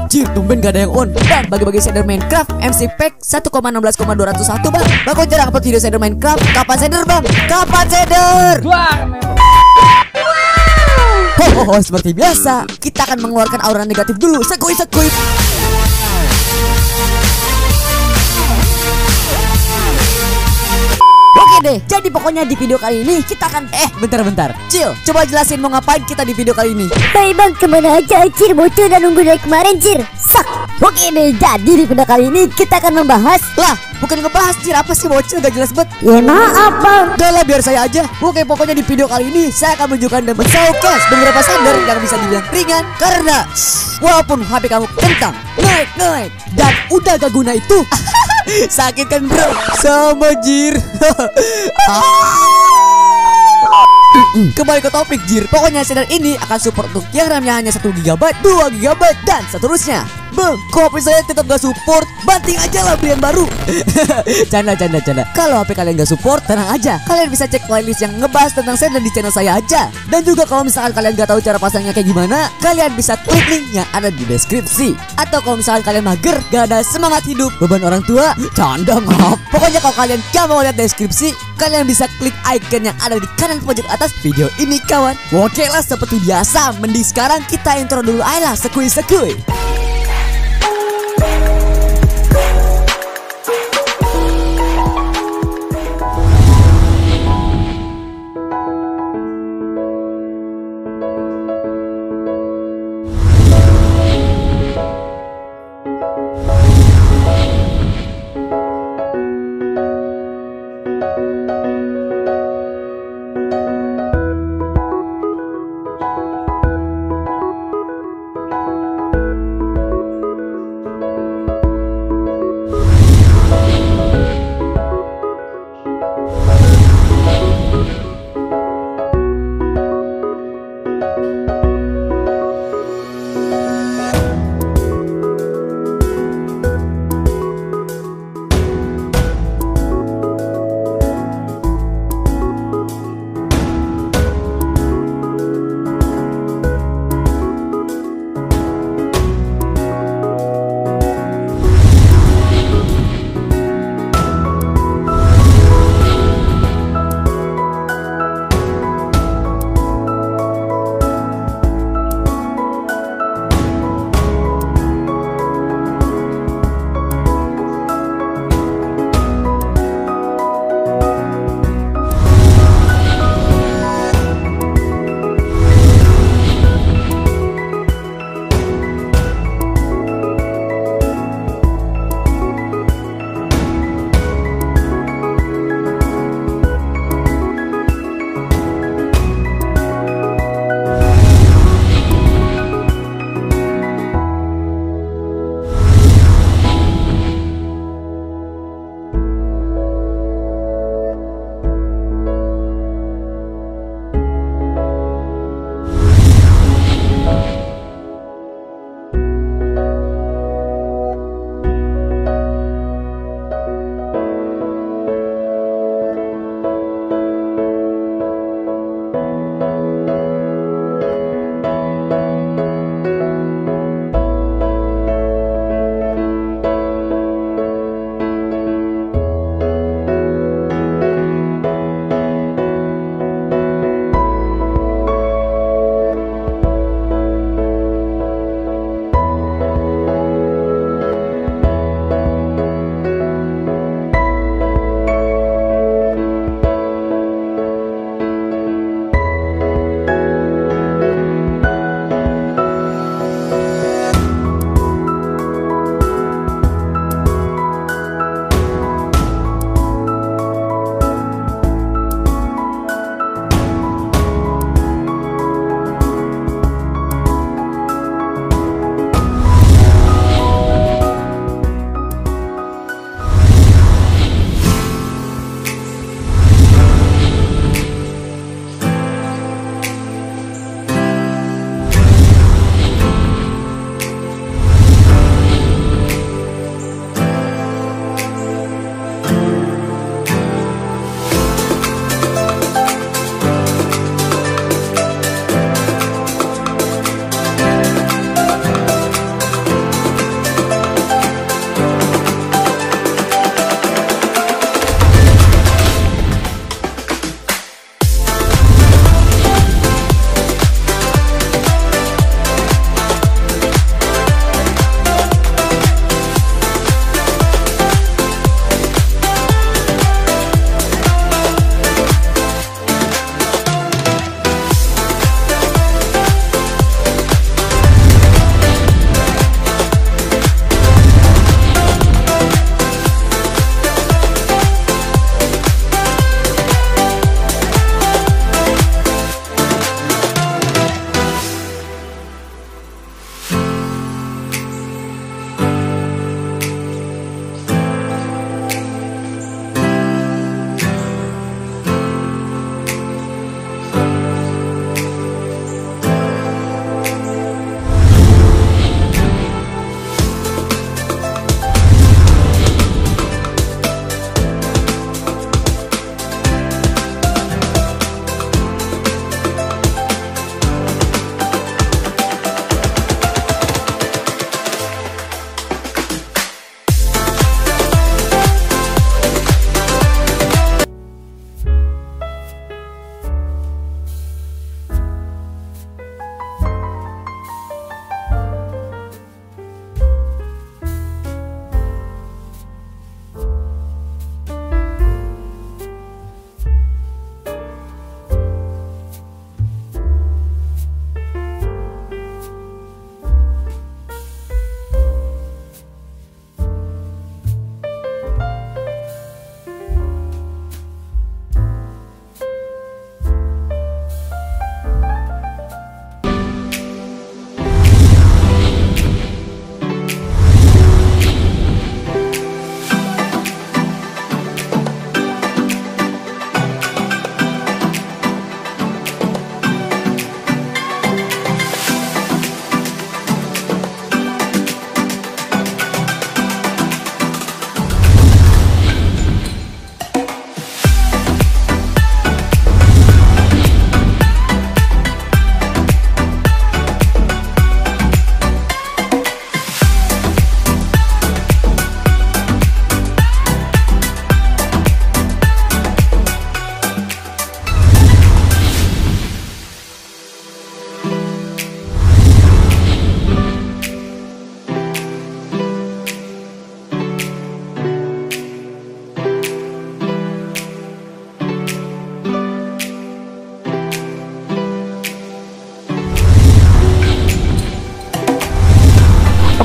Jir, tumben gak ada yang on. Dan bagi-bagi shader Minecraft MC Pack 1,16,201 bang. Bang kok jarang upload video shader Minecraft. Kapan shader bang? Kapan shader? Seperti biasa kita akan mengeluarkan aura negatif dulu. Sekui. Oke deh, jadi pokoknya di video kali ini kita akan bentar. Cil, coba jelasin mau ngapain kita di video kali ini. Hai bang, kemana aja Cir? Bocil udah nunggu dari kemarin Cir. Sak. Oke deh, jadi di video kali ini kita akan membahas. Lah, bukan ngebahas Cir, apa sih bocil gak jelas banget. Ya maaf bang. Udah lah, biar saya aja. Oke, pokoknya di video kali ini saya akan menunjukkan dan men-showcase beberapa shader yang bisa dibilang ringan. Karena walaupun HP kamu kentang, naik dan udah gak guna itu sakit kan bro, sama Jir. Kembali ke topik Jir. Pokoknya shader ini akan support untuk yang RAM-nya hanya 1GB, 2GB dan seterusnya. Bang, kok HP saya tetap gak support? Banting aja lah beli yang baru. Canda. Kalau HP kalian gak support, tenang aja. Kalian bisa cek playlist yang ngebahas tentang shader di channel saya aja. Dan juga kalau misalkan kalian gak tahu cara pasangnya kayak gimana, kalian bisa klik link yang ada di deskripsi. Atau kalau misalkan kalian mager, gak ada semangat hidup, beban orang tua, canda maaf. Pokoknya kalau kalian gak mau lihat deskripsi, kalian bisa klik icon yang ada di kanan pojok atas video ini kawan. Oke lah, seperti biasa, mending sekarang kita intro dulu aja lah, sekui.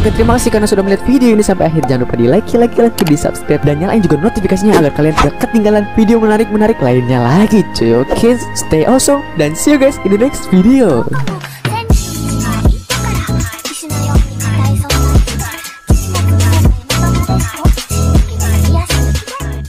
Oke, terima kasih karena sudah melihat video ini sampai akhir. Jangan lupa di like, di subscribe, dan nyalain juga notifikasinya agar kalian tidak ketinggalan video menarik lainnya lagi cuy. Oke, stay awesome dan see you guys in the next video.